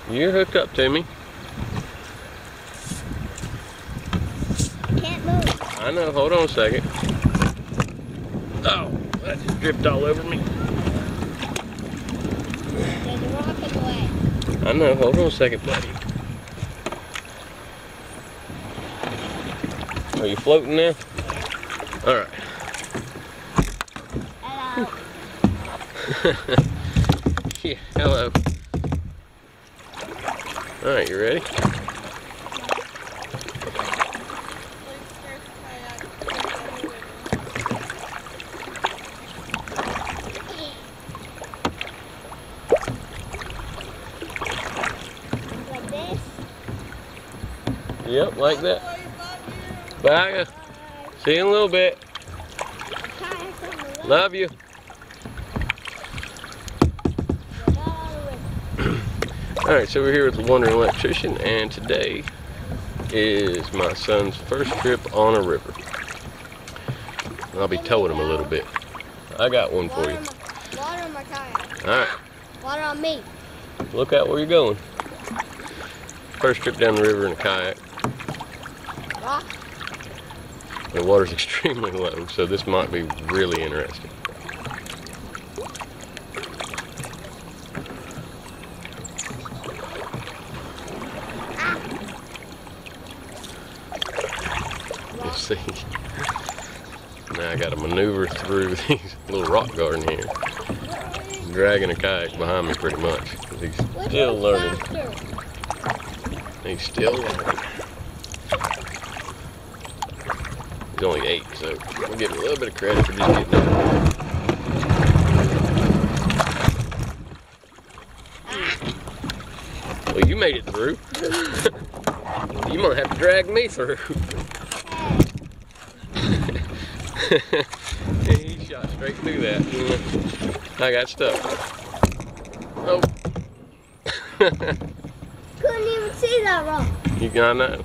You're hooked up to me. Can't move. I know, hold on a second. Oh, that just dripped all over me. There's a rock in the way. I know, hold on a second, buddy. Are you floating now? Yeah. Alright. Hello. Yeah, hello. Alright, you ready? Like this. Yep, like that. Bye. See you in a little bit. Love you. Alright, so we're here with the Wondering Electrician, and today is my son's first trip on a river. I'll be towing him a little bit. I got one for you. Water on my kayak. Alright, Water on me. look out where you're going. First trip down the river in a kayak. Rock. The water's extremely low, so this might be really interesting. You'll see. Now I got to maneuver through these little rock garden here. Dragging a kayak behind me pretty much. He's still learning. He's still learning. He's only 8, so we'll give him a little bit of credit for just getting up. Well, you made it through. You might have to drag me through. He shot straight through that. I got stuck. Oh. Couldn't even see that rock. You gotta know.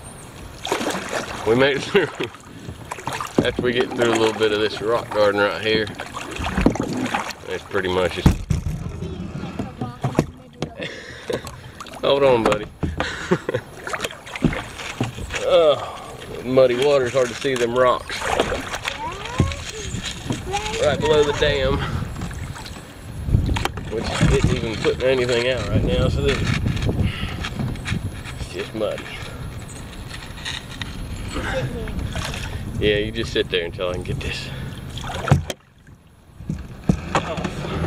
We made it through. After we get through a little bit of this rock garden right here, it's pretty much just. Hold on, buddy. Oh, muddy water, it's hard to see them rocks. Right below the dam, which isn't even putting anything out right now, so this is just muddy. Yeah, you just sit there until I can get this off.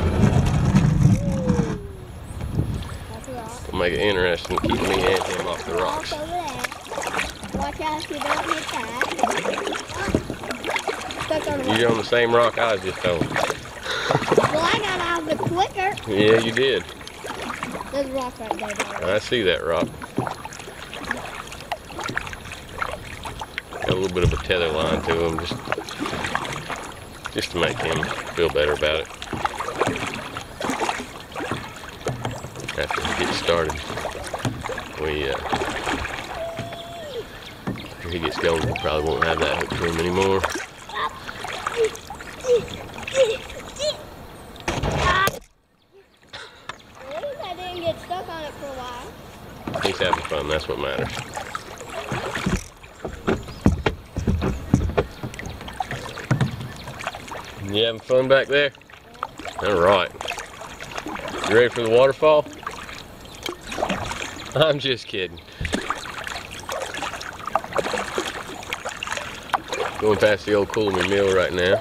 We'll make it interesting, keep me and him off the rocks. Watch out if you don't hit that. You're on the same rock I was just on. Well, I got out of it quicker. Yeah, you did. There's a rock right there. I see that rock. Got a little bit of a tether line to him, just to make him feel better about it. After he gets started, after he gets going, we probably won't have that hook to him anymore. At least I didn't get stuck on it for a while. He's having fun, that's what matters. You having fun back there? Yeah. All right. You ready for the waterfall? I'm just kidding. Going past the old Coolamy Mill right now.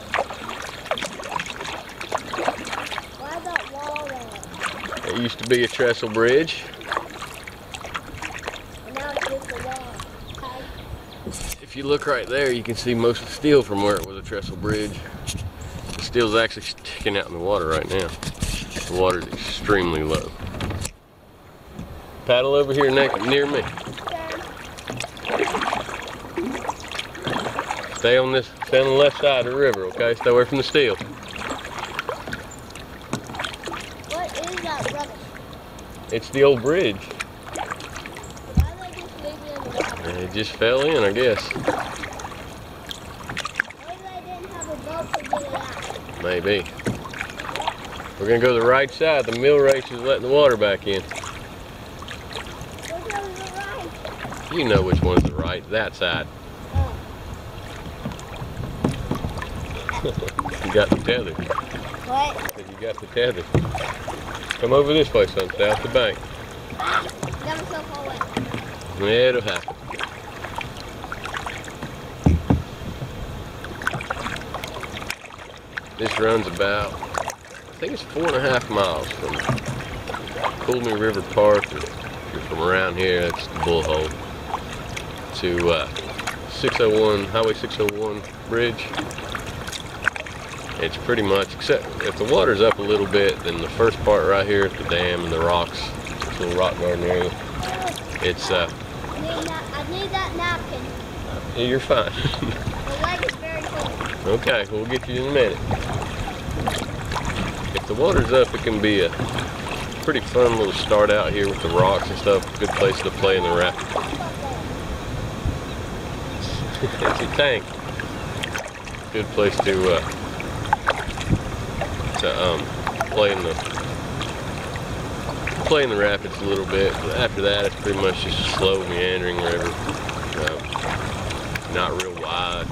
Why that wall there? It used to be a trestle bridge. And now it's just a wall. If you look right there, you can see most of the steel from where it was a trestle bridge. The steel's actually sticking out in the water right now. The water's extremely low. Paddle over here near me. Stay on the left side of the river, okay? Stay away from the steel. What is that rubbish? It's the old bridge. Why did they just leave it in the water? It just fell in, I guess. Maybe they didn't have a boat to get it out. Maybe. We're gonna go to the right side. The mill race is letting the water back in. You know which one's the right. That side. You got the tether. What? You got the tether. Come over this way, son. Stay off the bank. Got myself all wet. Yeah, it'll happen. This runs about, I think it's 4.5 miles from River Park, or if you're from around here, that's the Bullhole, to 601, Highway 601 bridge. It's pretty much, except if the water's up a little bit, then the first part right here at the dam and the rocks, this little rock garden area, it's I need that napkin. yeah, you're fine. The leg is very cold. Okay, we'll get you in a minute. If the water's up, it can be a pretty fun little start out here with the rocks and stuff. Good place to play in the rapids. It's a tank. Good place to play in the rapids a little bit. But after that, it's pretty much just a slow meandering river. Not real wide.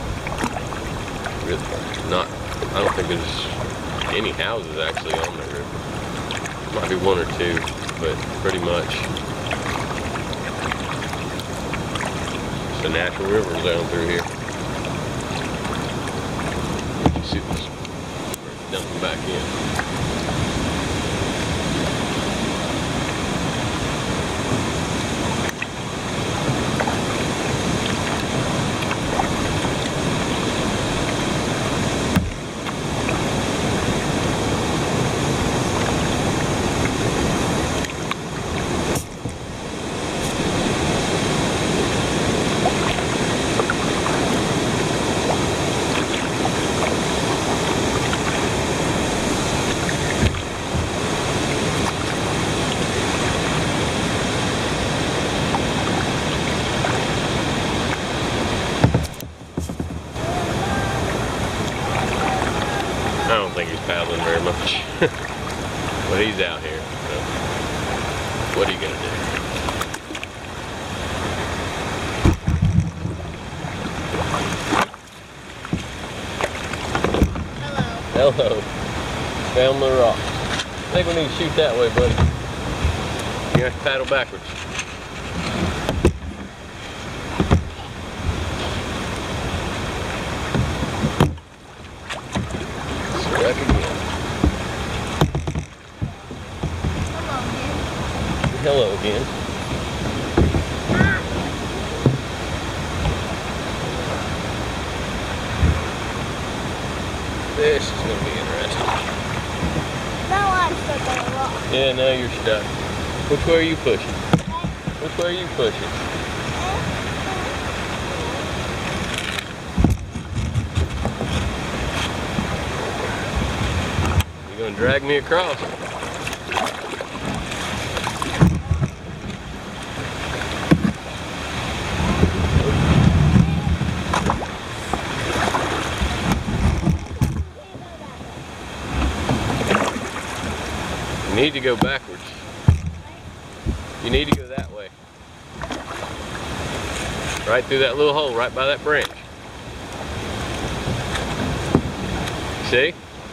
I don't think there's any houses actually on the river. Might be one or two, but pretty much it's a natural river down through here. You see this dumping back in. I don't think he's paddling very much, but he's out here, so what are you gonna do? Hello. Hello. Found the rock. I think we need to shoot that way, buddy. You have to paddle backwards. Back again. Hello again. This is going to be interesting. Now I'm stuck on a rock. Yeah, now you're stuck. Which way are you pushing? Which way are you pushing? You're going to drag me across. You need to go backwards. You need to go that way. Right through that little hole, right by that branch. See?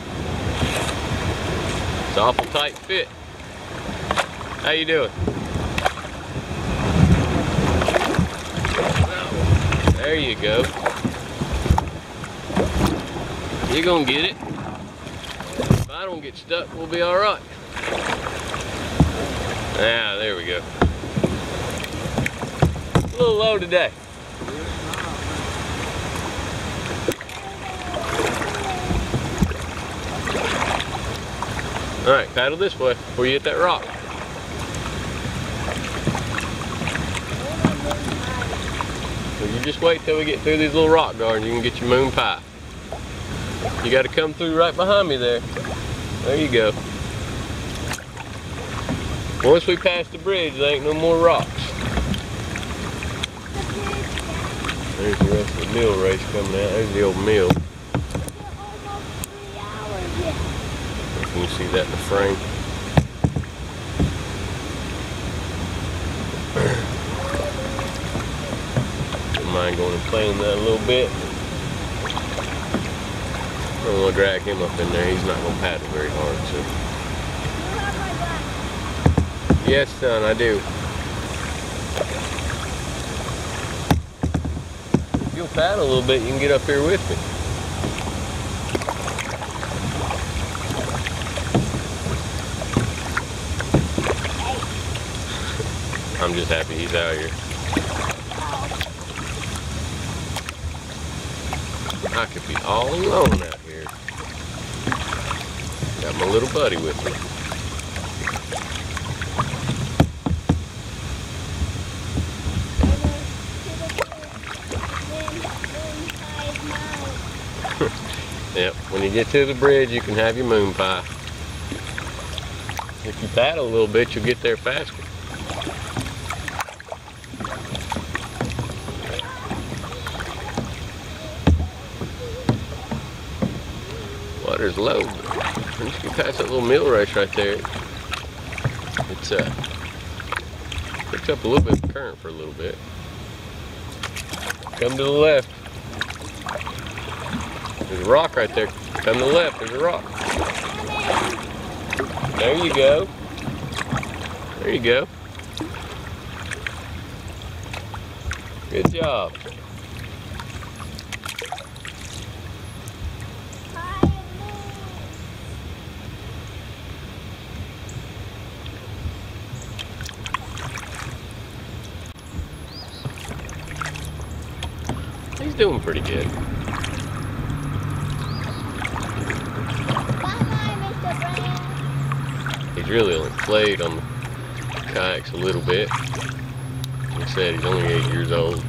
It's an awful tight fit. How you doing? There you go. You're gonna get it. If I don't get stuck, we'll be all right. Ah, there we go. A little low today. All right, paddle this way before you hit that rock. So you just wait till we get through these little rock gardens. You can get your moon pie. You got to come through right behind me there. There you go. Once we pass the bridge, there ain't no more rocks. There's the rest of the mill race coming out. There's the old mill. You can see that in the frame. mind going and playing that a little bit. I don't want to drag him up in there. He's not going to paddle very hard. So. You have my glass. Yes, son, I do. If you'll paddle a little bit, you can get up here with me. I'm just happy he's out here. I could be all alone out here. Got my little buddy with me. Yep, when you get to the bridge, you can have your moon pie. If you paddle a little bit, you'll get there faster. Water's low, but once you pass that little mill rush right there, it's picks up a little bit of current for a little bit. Come to the left. There's a rock right there. Come to the left, there's a rock. There you go. There you go. Good job. He's doing pretty good. He's really only played on the kayaks a little bit. Like I said, he's only 8 years old.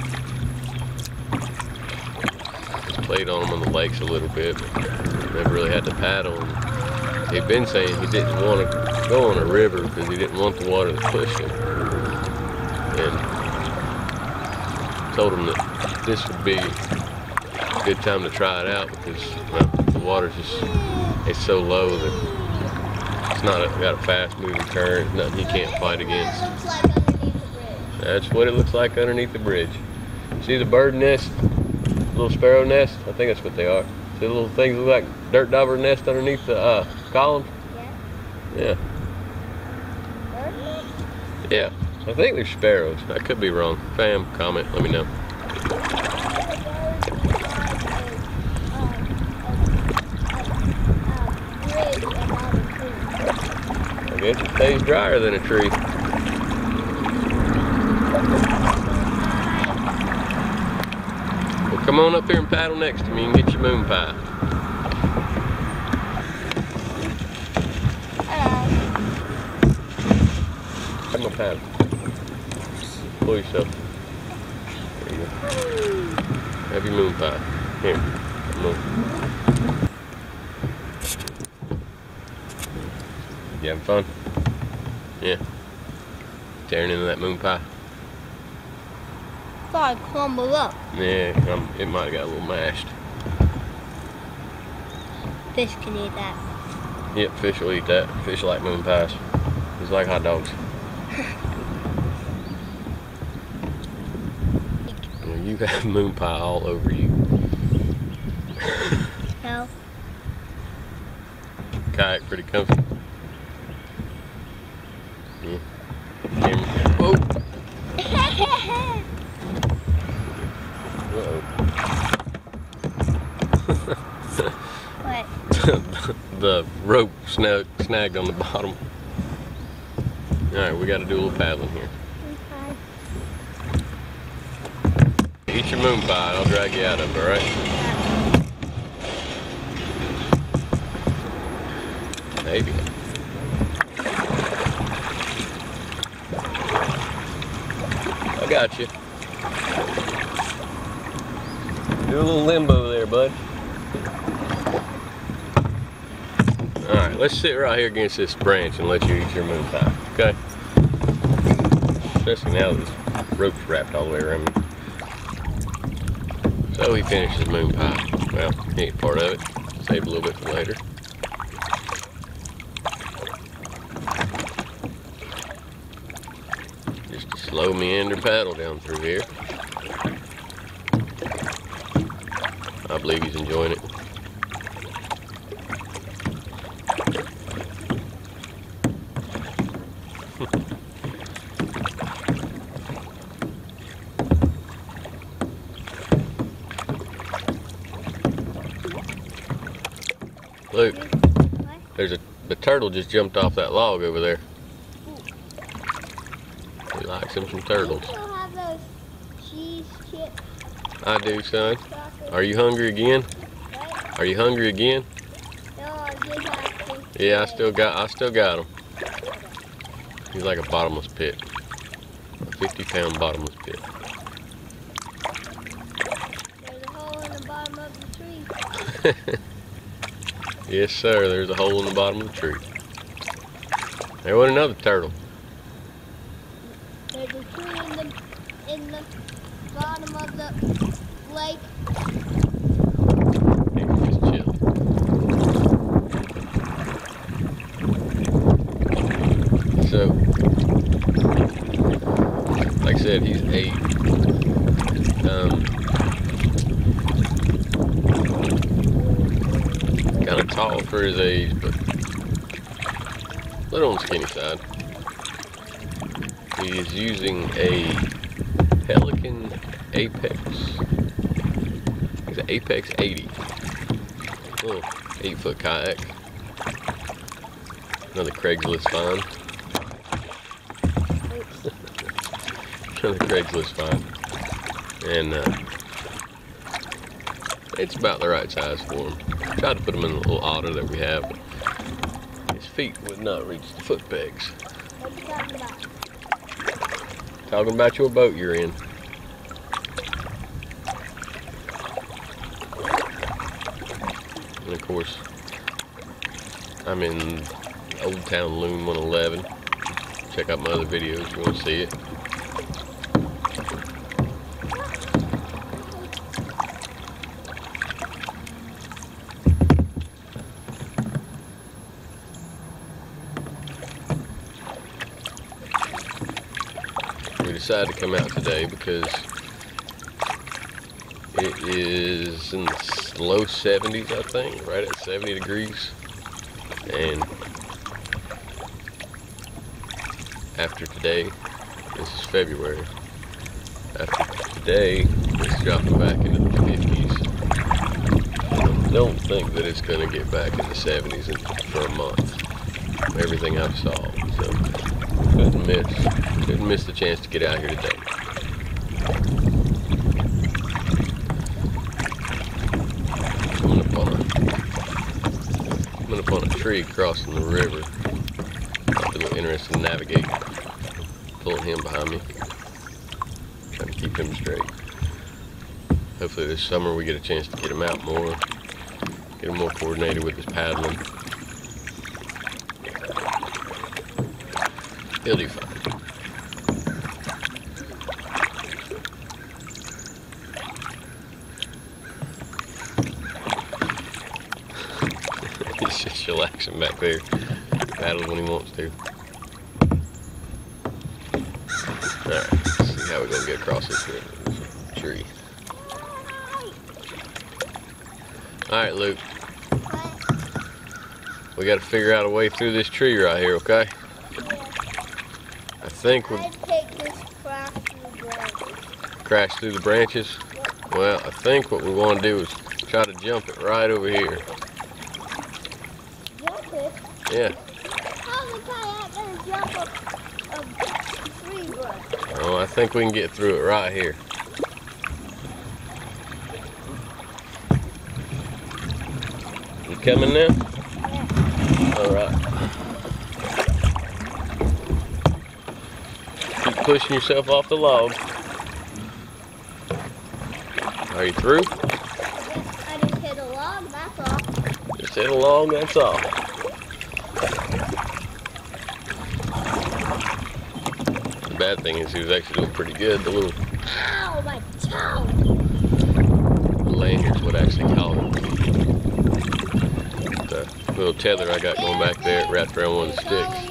He's played on them on the lakes a little bit, but never really had to paddle. And he'd been saying he didn't want to go on a river because he didn't want the water to push him. And told him that this would be a good time to try it out because, well, the water's just, it's so low that it's not got a fast moving current, nothing he can't fight against. That's what it looks like underneath the bridge. See the bird nest, little sparrow nest? I think that's what they are. See the little things look like dirt dauber nest underneath the column? Yeah. Yeah. I think they're sparrows. I could be wrong. Fam, comment, let me know. I guess it stays drier than a tree. Well, come on up here and paddle next to me and get your moon pie. Come on, paddle. Pull yourself. There you go. Have your moon pie. Here. Come on. You having fun? Yeah. Tearing into that moon pie. Thought I'd crumble up. Yeah, it might have got a little mashed. Fish can eat that. Yep, fish will eat that. Fish like moon pies. It's like hot dogs. You have moon pie all over you. No. Kayak pretty comfy. Yeah. Whoa. Uh-oh. What? The rope snagged on the bottom. Alright, we got to do a little paddling here. Okay. Eat your moon pie and I'll drag you out of it, alright? Maybe. I got you. Do a little limbo there, bud. Alright, let's sit right here against this branch and let you eat your moon pie, okay? Especially now that this rope's wrapped all the way around me. So he finished his moon pie. Well, he ate part of it. Saved a little bit for later. Just a slow meander paddle down through here. believe he's enjoying it. Look, the turtle just jumped off that log over there. He likes him some turtles. You still have those cheese chips? I do, son. Are you hungry again? What? Are you hungry again? No, I'm just asking. Yeah, I still got him. He's like a bottomless pit. A 50-pound bottomless pit. There's a hole in the bottom of the tree. Yes, sir. There's a hole in the bottom of the tree. There went another turtle. There's a tree in the bottom of the lake. He's just chilling. So, like I said, he's 8. Kind of tall for his age, but a little on the skinny side. He is using a Yadkin Apex. It's an Apex 80. Little 8-foot kayak. Another Craigslist find. Another Craigslist find. And it's about the right size for him. Tried to put him in the little otter that we have, but his feet would not reach the foot pegs. What are you talking about? Talking about your boat you're in. And of course, I'm in Old Town Loon 111. Check out my other videos if you want to see it. We decided to come out today because it is in the low 70s, I think, right at 70 degrees. And after today, this is February, after today, it's dropping back into the 50s. I don't think that it's going to get back in the 70s for a month, everything I've saw. So couldn't miss the chance to get out here today. I'm up on a tree crossing the river. It's a little interesting to navigate. Pulling him behind me. Trying to keep him straight. Hopefully this summer we get a chance to get him out more. Get him more coordinated with his paddling. He'll do fine. He's just chillaxing back there. Paddles when he wants to. Alright, let's see how we're going to get across this tree. Alright, Luke. We got to figure out a way through this tree right here, okay? I think we'll crash through the branches. Well, I think what we want to do is try to jump it right over here. Jump it? Yeah. How's the kayak going to jump a tree branch? Oh, I think we can get through it right here. You coming now? Yeah. All right. Keep pushing yourself off the log. Are you through? Yes, I just hit a log, that's all. Just hit a log, that's all. The bad thing is he was actually doing pretty good. The little Ow, my toe! lanyards would actually caught him. The little tether I got going back there, it wrapped around one of the sticks.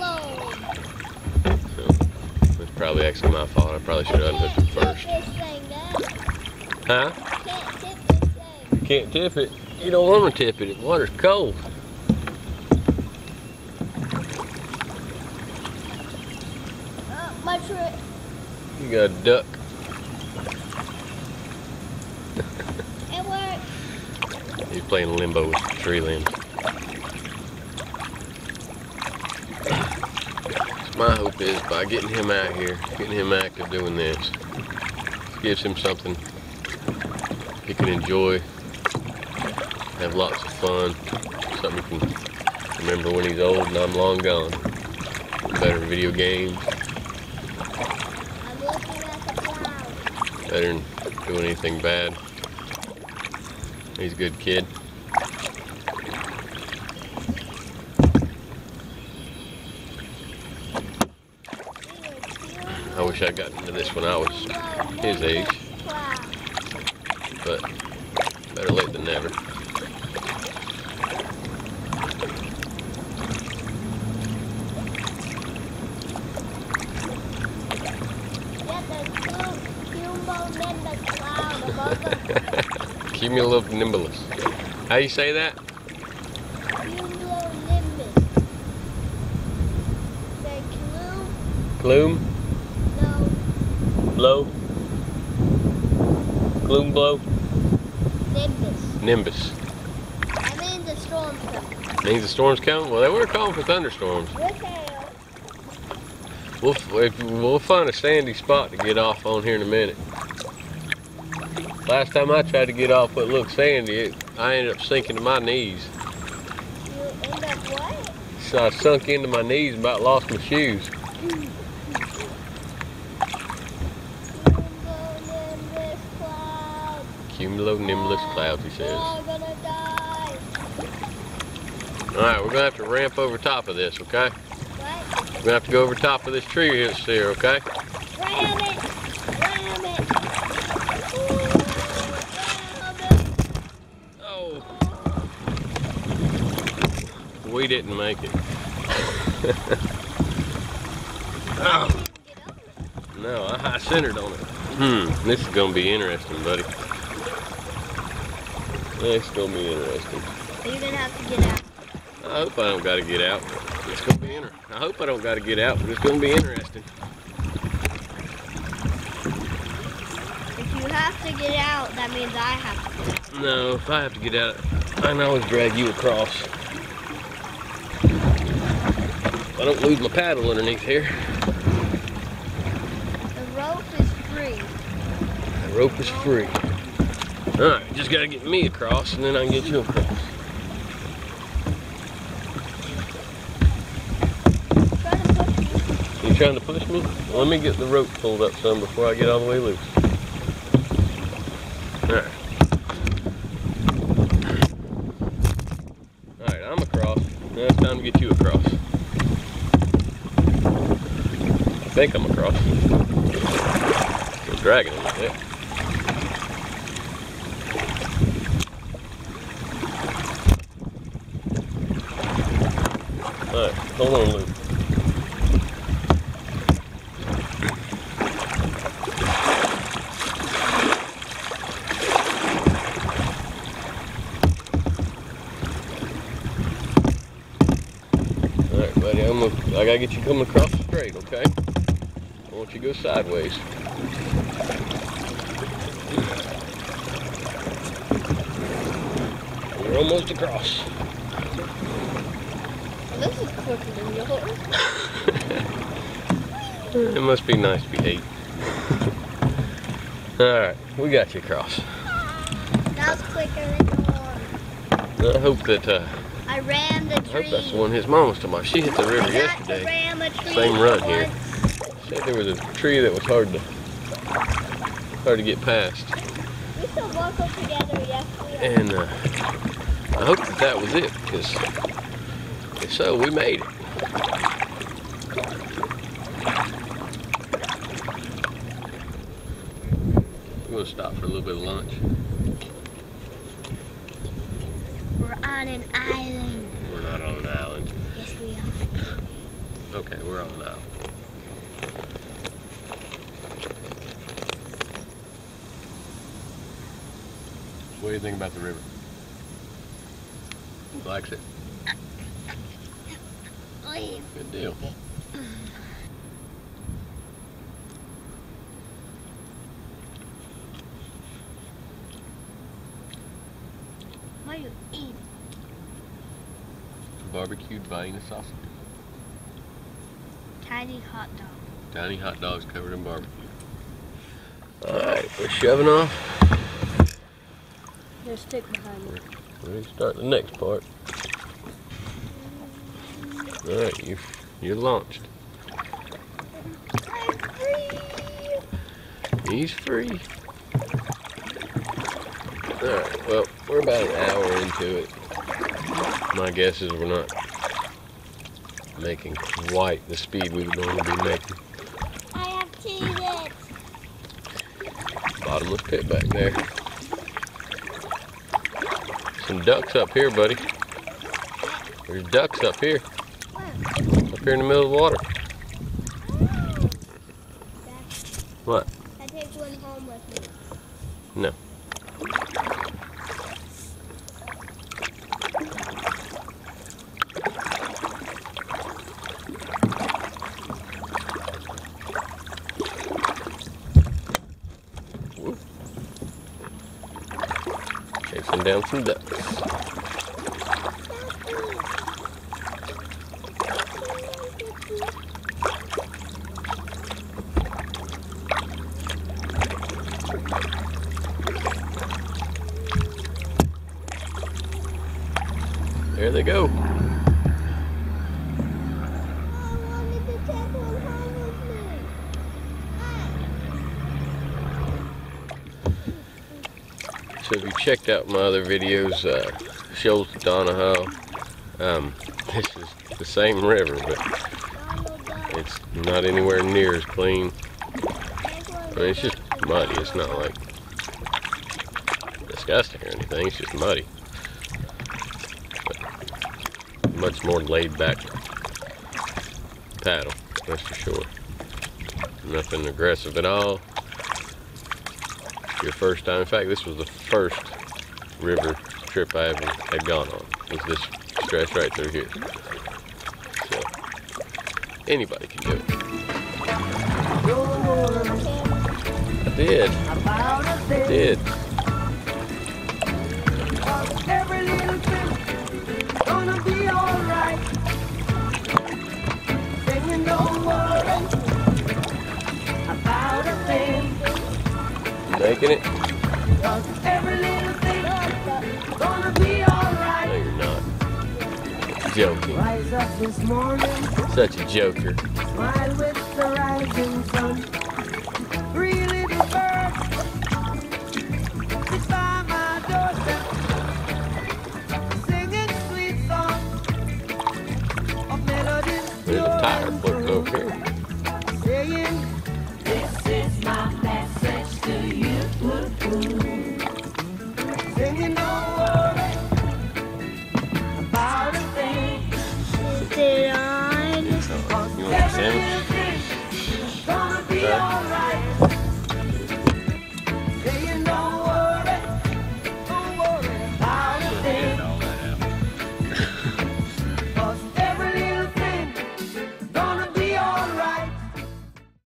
So, it's probably actually my fault. I probably should have unhooked it first. Huh? can't tip it. You don't want to tip it. The water's cold. My trick. You got a duck. It worked. He's playing limbo with the tree limbs. So my hope is by getting him out here, getting him active doing this, gives him something he can enjoy, have lots of fun, something he can remember when he's old and I'm long gone. Better video games. I'm looking at the clouds. Better than doing anything bad. He's a good kid. I wish I'd gotten into this when I was his age. But better late than never. Cumulonimbus. How you say that? Cumulonimbus. Say Gloom? No. Blow? Gloom blow? Nimbus. Nimbus. That means the storm's coming. Means the storm's coming? Well, they were calling for thunderstorms. With hail. We'll find a sandy spot to get off on here in a minute. Last time I tried to get off what looked sandy, I ended up sinking to my knees. You end up what? So I sunk into my knees and about lost my shoes. Cumulonimbus clouds, he says. I'm gonna die. Alright, we're gonna have to ramp over top of this, okay? What? We're gonna have to go over top of this tree here, okay? Ram it! Ram it! Oh. We didn't make it. Oh. No, I high centered on it. This is gonna be interesting, buddy. This is gonna be interesting. Are you gonna have to get out? I hope I don't gotta get out. It's gonna be I hope I don't gotta get out, but it's gonna be interesting. If you have to get out, that means I have to get out. No, if I have to get out, I can always drag you across. I don't lose my paddle underneath here. The rope is free. The rope is free. Alright, just gotta get me across and then I can get you across. You trying to push me? Well, let me get the rope pulled up some before I get all the way loose. Alright. Alright, I'm across. Now it's time to get you across. I think I'm across. I'm dragging him a bit. Alright, hold on, Luke. Alright, buddy, I gotta get you coming across straight, okay? I want you to go sideways. You're almost across. This is quicker than yours. It must be nice to be 8. Alright, we got you across. That's quicker than yours. I hope that, I rammed the tree. I hope that's the one his mom was talking about. She hit the river yesterday. Ram a tree Same run here. once. She said there was a tree that was hard to get past. We still buckled together, yes we are. And I hope that was it, because if so, we made it. We're going to stop for a little bit of lunch. We're on an island. We're not on an island. Yes, we are. Okay, we're on an island. What do you think about the river? Likes it? Good deal. What are you eating? Barbecued Vienna sausage. Tiny hot dog. Tiny hot dogs covered in barbecue. Alright, we're shoving off. There's a stick behind me. We're start the next part. Alright, you're launched. I'm free. He's free. Alright, well, we're about an hour into it. My guess is we're not making quite the speed we would normally be making. I have cheated. Bottomless pit back there. Some ducks up here, buddy. There's ducks up here. Up here in the middle of the water. What? I take one home with me. No. Chasing down some ducks. There they go. I wanted to take one home with me. So if you checked out my other videos, Shoals to Donahoe, this is the same river, but it's not anywhere near as clean. I mean, it's just muddy. It's not like disgusting or anything. It's just muddy. But much more laid back paddle, that's for sure. Nothing aggressive at all. Your first time. In fact, this was the first river trip I ever had gone on. Was this stretch right through here. So anybody can do it. I did. I did. Every little thing gonna be alright. Singing, don't worry about a thing. Making it? 'Cause every little thing gonna be No, alright. you're not. Joking. Rise up this morning, Such a joker. smile with the rising sun. Three little birds sit by my doorstep, singing sweet songs of melodies. There's a tire floating over here.